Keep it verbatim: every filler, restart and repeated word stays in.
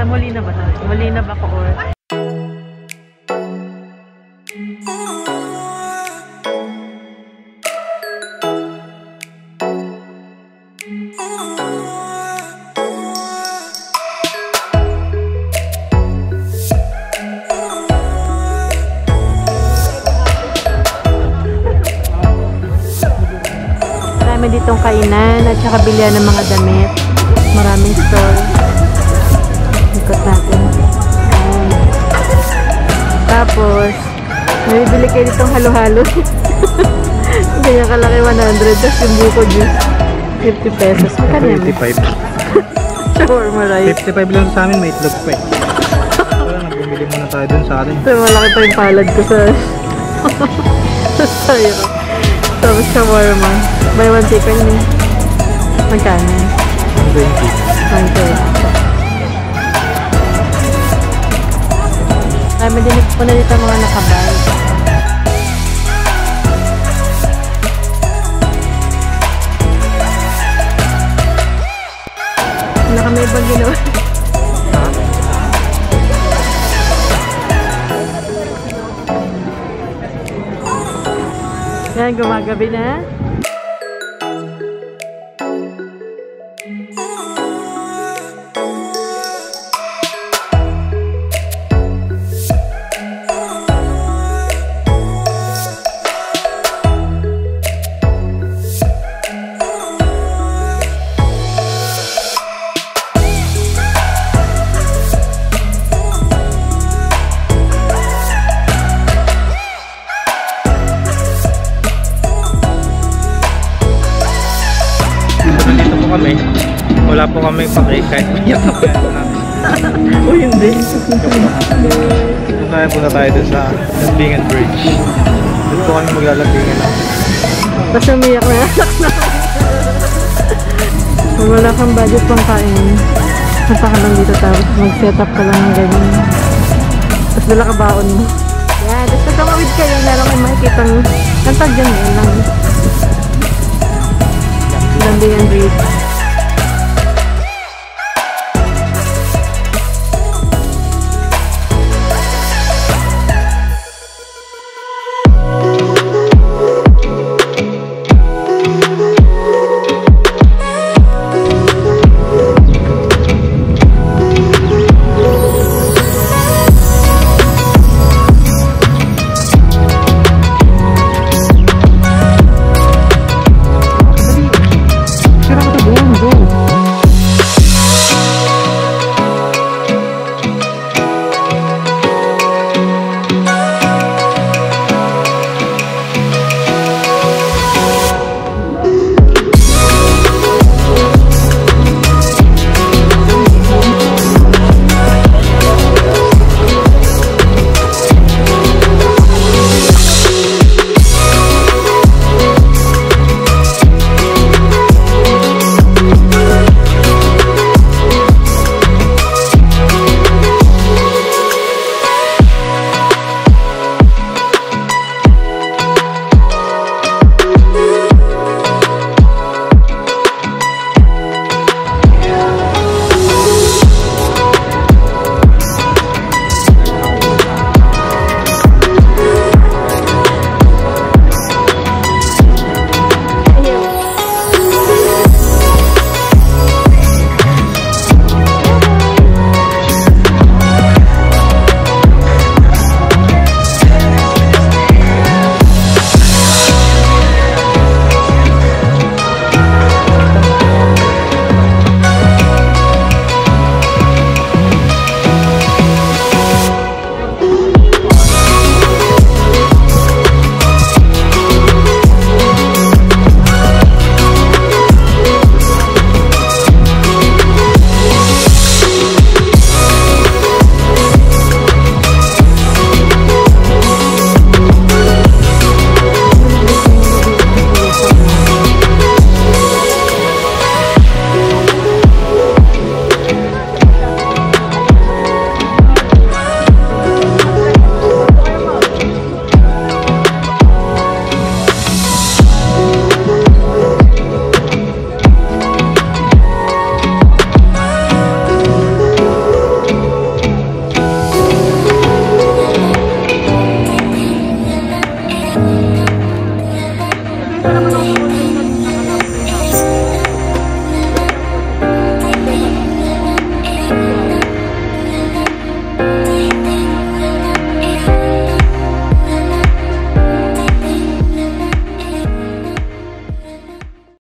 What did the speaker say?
Sa Molino ba ito? Molino, Bacoor. Marami ditong kainan at saka bilihan ng mga damit. Maraming store. Ikot natin. Ayan. Tapos, may bibili kayo ditong halo-halo. Ganyan kalaki one hundred. Tapos yung buko juice, fifty pesos. Magkano yan? fifty-five. Shawarma rice. fifty-five lang sa amin, may itlog pa eh. Wala, nagbumili muna tayo dun sa atin. So, malaki pa yung palad ko sa sa styro. Tapos shawarma. Buy one chicken eh. Magkano? one twenty. one twenty. Kaya madinig po na dito mga nakabay. Wala kami ibang ginawa. Ha? Yan, gumagabi na. Nandito po kami. Wala po kami paki kahit iyak na po yan namin. O hindi. Kaya punta tayo dun sa Lambingan Bridge. Doon po kami maglalambingan lang. Tapos umiyak na anak na. Kung wala kang budget pang kain, punta ka lang dito tapos mag-set up ka lang ng ganyan. Tapos dala ka baon mo. Yan, tapos nagkamawid kayo, meron kayo makikita ng ang tag dyan yan lang. Lambingan Bridge.